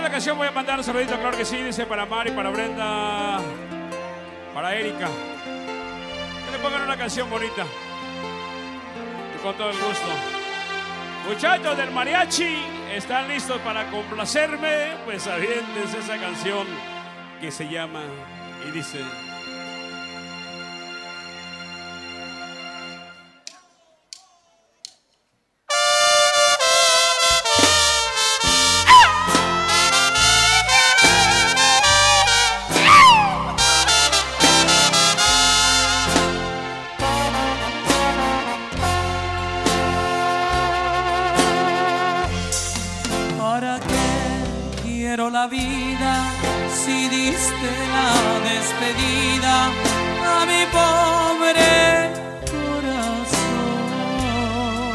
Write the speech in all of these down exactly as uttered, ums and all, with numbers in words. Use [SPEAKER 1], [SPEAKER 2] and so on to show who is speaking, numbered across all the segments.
[SPEAKER 1] esta canción voy a mandar un saludito, claro que sí, dice para Mari, para Brenda, para Erika. Que le pongan una canción bonita. Y con todo el gusto. Muchachos del mariachi, ¿están listos para complacerme? Pues aviéntense esa canción que se llama y dice...
[SPEAKER 2] La vida, si diste la despedida a mi pobre corazón,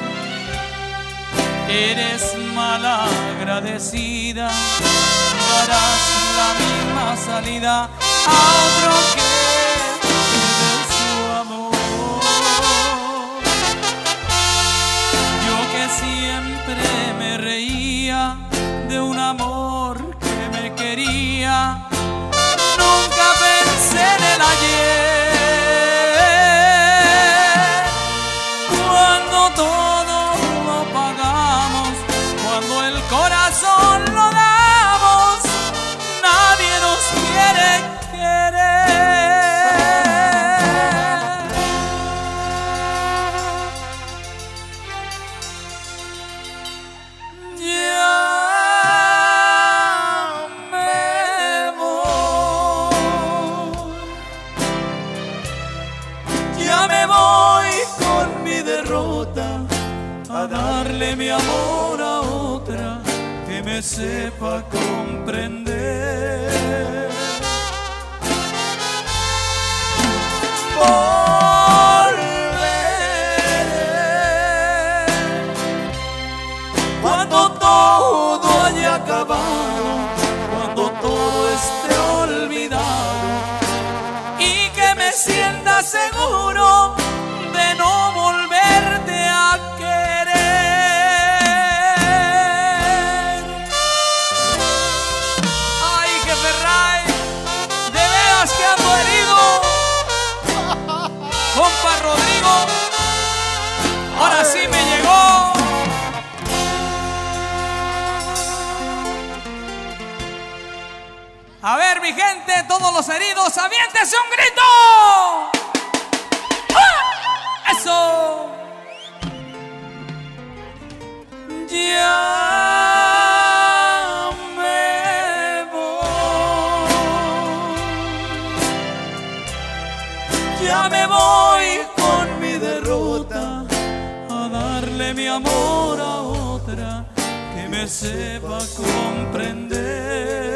[SPEAKER 2] eres malagradecida, darás la misma salida a otro que pide su amor. Yo que siempre me reía de un amor que me quería, nunca pensé en el ayer. Cuando todo lo pagamos, cuando el corazón lo damos, nadie nos quiere querer. A darle mi amor a otra que me sepa comprender. Volveré cuando todo haya acabado, cuando todo esté olvidado y que me sienta seguro de no volverte a querer. Ay, que Ferray, de veras que ando herido. Compa Rodrigo, ahora sí me llegó. A ver, mi gente, todos los heridos, aviéntese un grito. Eso. Ya me voy, ya me voy con mi derrota a darle mi amor a otra que me sepa comprender.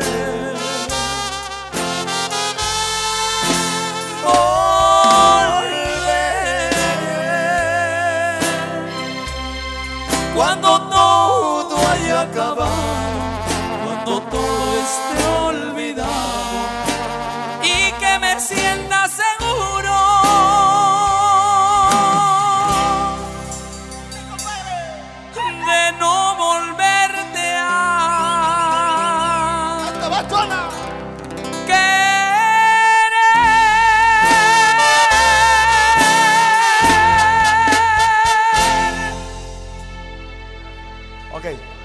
[SPEAKER 2] Cuando todo haya acabado, cuando todo esté olvidado y que me sienta seguro de no volverte a querer.
[SPEAKER 3] Ok.